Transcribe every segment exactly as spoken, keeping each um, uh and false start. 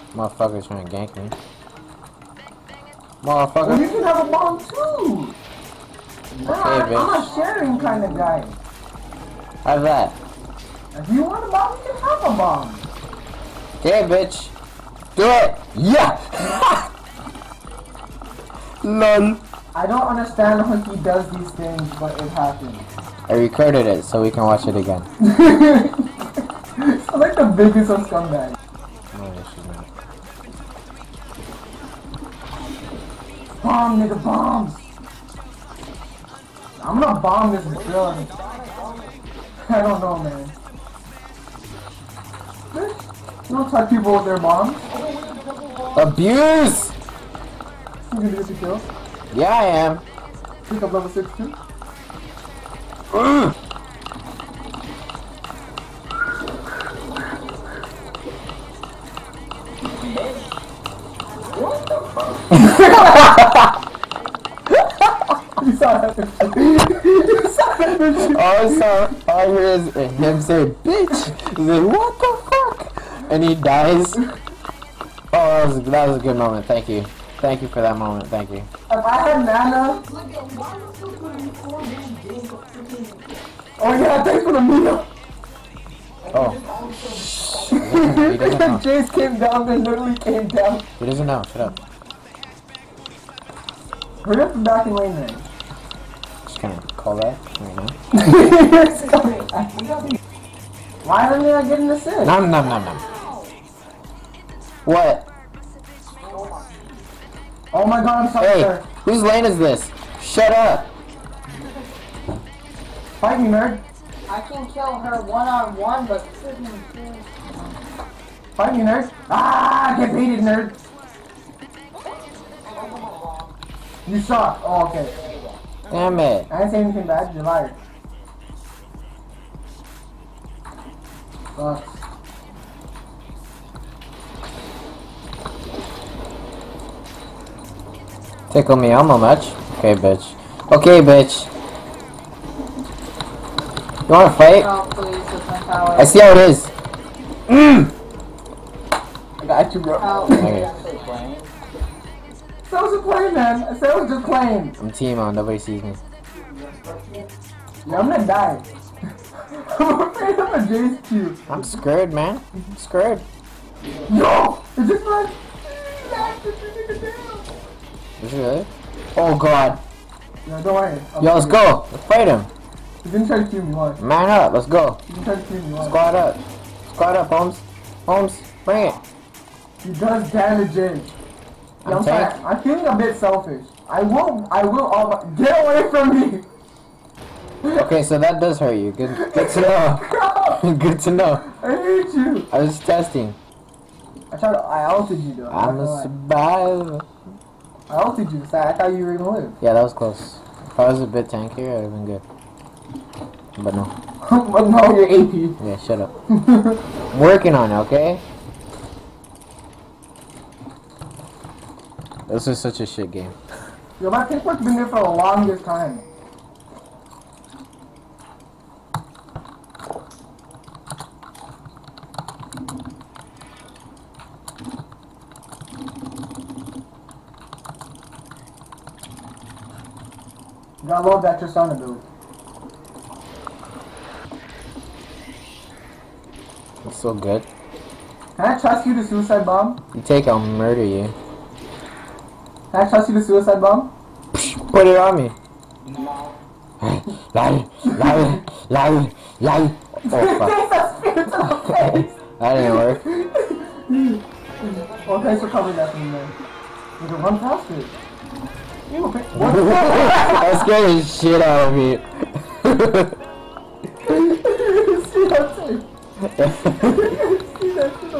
Motherfucker's trying to gank me. Motherfucker. Well, you can have a bomb too. Nah, Okay, I'm a sharing kind of guy. How's that? If you want a bomb, you can have a bomb. Okay, bitch. Do it. Yeah. Lol. I don't understand how he does these things, but it happens. I recorded it so we can watch it again. I'm like the biggest of scumbags. No, she's not. Bomb, nigga, bombs! I'm gonna bomb this drug. I don't know, man. You don't touch people with their bombs. Abuse! You gonna get the kill? Yeah, I am. Pick up level six too? Mm. You saw that. You saw that. All I saw, all I hear is him say, bitch! He's like, what the fuck? And he dies. Oh, that was, that was a good moment, thank you. Thank you for that moment, thank you. If I had mana... Oh yeah, thanks for the meal! Oh. He doesn't know. Jace came down, they literally came down. He doesn't know, shut up. Hurry up and back in lane then. Just gonna call that right now. Why am I not getting assist? Nom nom nom nom. What? Oh my god, I'm sorry, Hey, sir. whose lane is this? Shut up! Fight me, nerd. I can kill her one on one, but couldn't kill. Fight me, nerd. Ah, get baited, nerd. You suck. Oh, okay. Damn it. I didn't say anything bad. You're a liar. Sucks. Tickle me Elmo much? Okay, bitch. Okay, bitch. You wanna fight? Oh, please, with my power. I see how it is. Mmm! I got you, bro. Oh, Okay. So was a play, man. I said it was just playing. I'm team on, nobody sees me. Yeah, I'm gonna die. I'm afraid of a Jace Q. I'm scared, man. I'm scared. No! Is this like... Is it really? Oh god. No, don't worry. I'll Yo, let's kill you. go. Let's fight him. You didn't try to kill me once. Man up, let's go. You didn't try to kill me once. Squad up. Squad up, Holmes. Holmes, bring it. He does damage in. I'm I'm, tank. sorry, I'm feeling a bit selfish. I will, I will, all get away from me! Okay, so that does hurt you. Good, good to know. Good to know. I hate you! I was testing. I tried to, I ulted you though. I'm a survivor. I ulted you, so I thought you were gonna live. Yeah, that was close. If I was a bit tankier, I'd have been good. But no. But no, you're A P. Yeah, shut up. I'm working on it, okay? This is such a shit game. Yo, my pickwork's been there for the longest time. You gotta love that Tristana build. It's so good. Can I trust you to suicide bomb? You take, I'll murder you. Can I trust you to suicide bomb? Put it on me. Lie, lie, lie, lie. Oh fuck. That didn't work. Well, thanks for covering that for me, man. You can run faster. You okay? What? That scared the shit out of me. See that thing? See that shit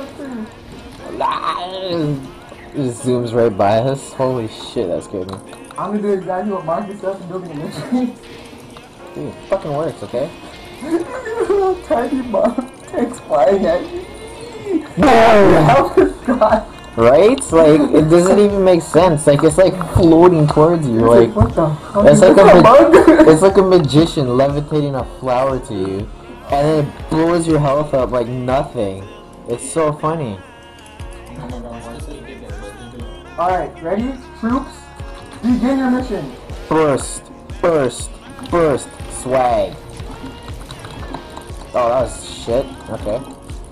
on thing? It zooms right by us. Holy shit, that scared me. I'm gonna do exactly what Marcus does in building a mystery. Dude, it fucking works, okay? Little tiny bomb tanks flying at you. Boom! How is God? Right? Like, it doesn't even make sense. Like, it's like floating towards you. Like, What the fuck? it's like Is a this ma- bug? it's like a magician levitating a flower to you, and then it blows your health up like nothing. It's so funny. Alright, ready? Troops, begin your mission. Burst, burst, burst, swag. Oh, that was shit. Okay.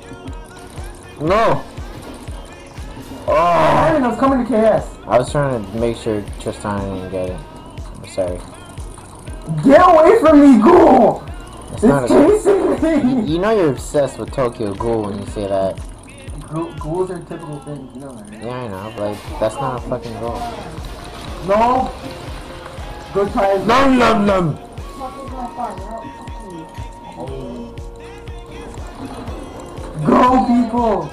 No! Oh! I was coming to K S. I was trying to make sure Tristan didn't get it. I'm sorry. Get away from me, ghoul! It's not It's a chasing me! You know you're obsessed with Tokyo Ghoul when you say that. Ghoul- Ghouls are typical things, you know that, right? Yeah, I know. Like, that's not a fucking ghoul. No! Good times. Num num num! Go, people!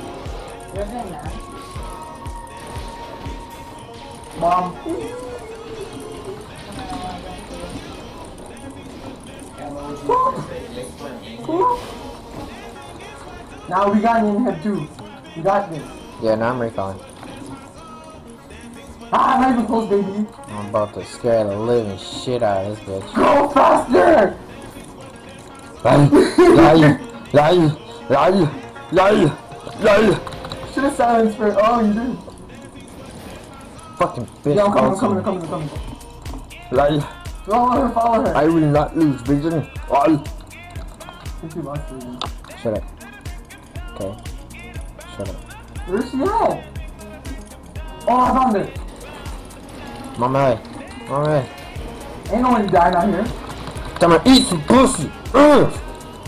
Mom. Now we got you in here too. You got this. Yeah, now I'm recalling. Ah, not even close, baby. I'm about to scare the living shit out of this bitch. Go faster! Lie, lie, lie, lie, lie, lie. Should have silenced for. Oh, you did. Fucking bitch. Yeah, I'm coming, I'm also. coming, I'm coming, I'm coming. Lie. Follow her, follow her. I will not lose vision. Lie. Think you lost vision. Shut up. Okay. Shut up. Where's she at? Oh, I found it. Mama, mama. Ain't no one you dying out here. Come on, eat some pussy. Ugh.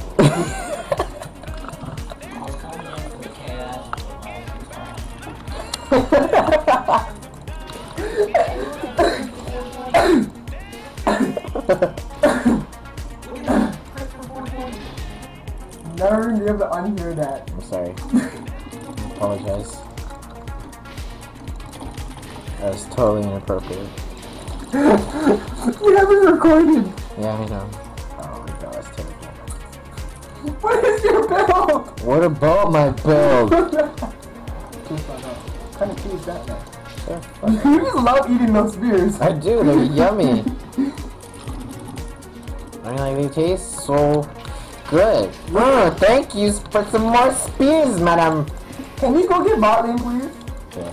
Never gonna be able to unhear that. I'm sorry. I apologize. That was totally inappropriate. We haven't recorded. Yeah, I know. Oh my god, that's terrible. What is your build? What about my build? What kind of tea is that now? Sure. You just love eating those spears. I do, they're yummy. I mean, like, they taste so good. Oh, thank you for some more spears, madam. Can we go get bot lane, please? Okay.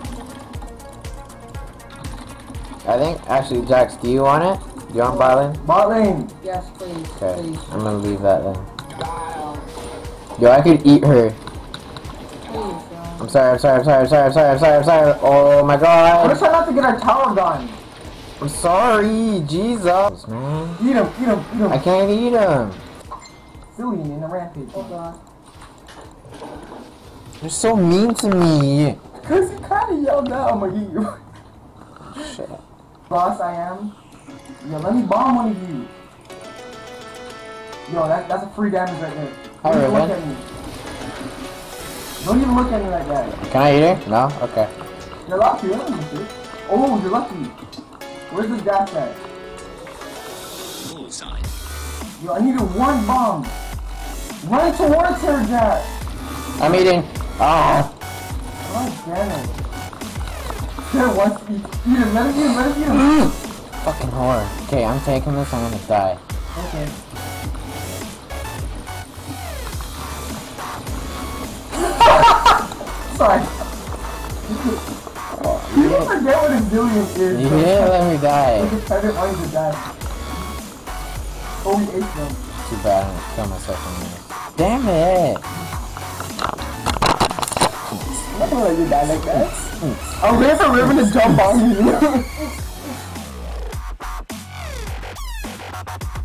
I think, actually, Jax, do you want it? Do you want Bylin? Bot lane. Yes, please. Okay, Please. I'm gonna leave that then. Yo, I could eat her. Please, um, I'm sorry, I'm sorry, I'm sorry, I'm sorry, I'm sorry, I'm sorry, I'm sorry. Oh my We're god. trying not to get our tower done. I'm sorry, Jesus, man. Eat him, eat him, eat him. I can't eat him. Zilean in a rampage. oh god. You're so mean to me. Cause you kinda yelled out, I'm gonna eat you. Shut up. Boss, I am. Yo, let me bomb one of you. Yo, that, that's a free damage right there. Don't even Alright, look man. at me. Don't even look at me like that. Can I eat her? No? Okay. You're lucky, I don't know shit. Oh, you're lucky. Where's this gas at? Yo, I needed one bomb. Run towards her, Jack. I'm eating. Ah. God damn it. There wants to eat. Eat him, let him eat him, let him eat him. Fucking whore. Okay, I'm taking this. I'm gonna die. Okay. Sorry. You don't forget what a zillion is. You didn't let me die. Because I didn't want you to die. Oh, we ate them. Too bad. I'm gonna kill myself in this. Damn it. I'm not gonna let you die like that. I'll wait for Riven to jump on you.